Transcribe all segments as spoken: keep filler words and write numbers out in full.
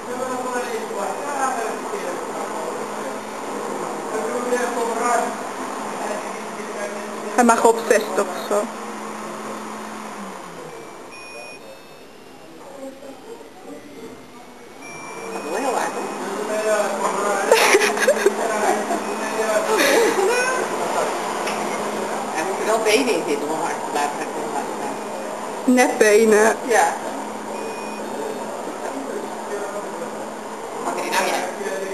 Hij mag op zestig of zo. Dat is wel heel hard, hoor. Er moeten wel benen in zitten om hard te blijven. Net benen. Ja. Oké, okay, nou jij.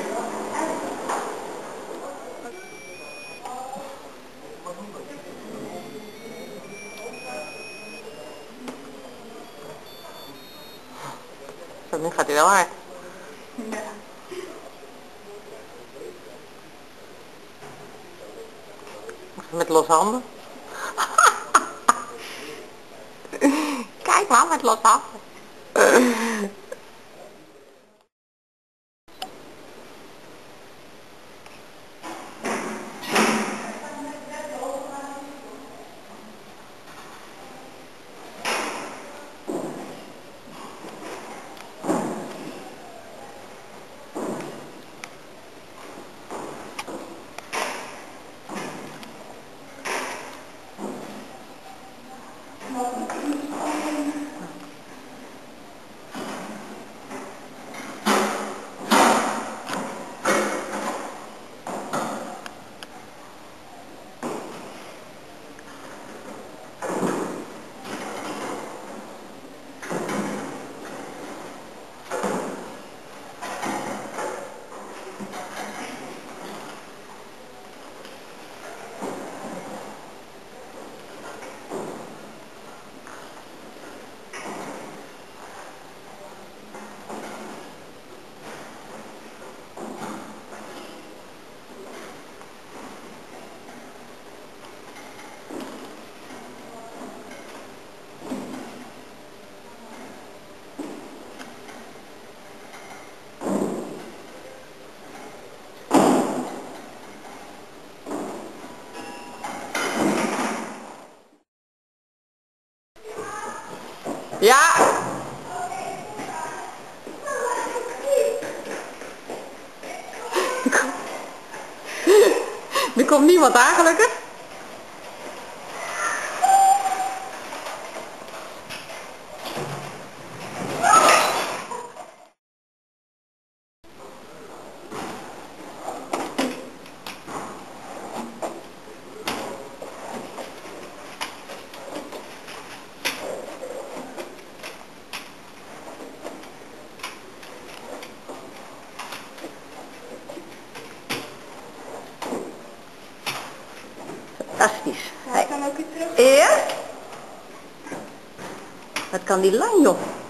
Zo, nu gaat hij wel hard. Ja. Met losse handen. Kijk maar, met losse handen. Ja! Er komt niemand aan, gelukkig. Fantastisch. Hij kan ook weer terug. Ja? Wat kan die lang, joh?